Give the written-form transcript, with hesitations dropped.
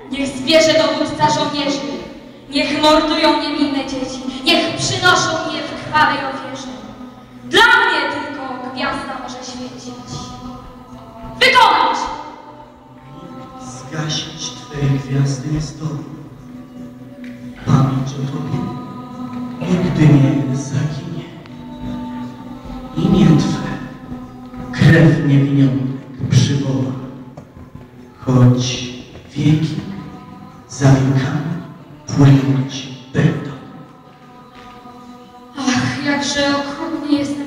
Niech zbierze dowódca żołnierzy, niech mordują niewinne dzieci, niech przynoszą je w krwawej ofierze. Dla mnie tylko gwiazda może świecić. Wykonać! Zgasić Twej gwiazdy jest to. Pamięć o Tobie nigdy nie zaginie. Imię Twe krew niewinionych przywoła, choć wieki za wiekami płynąć będą. Ach, jakże okrutnie jestem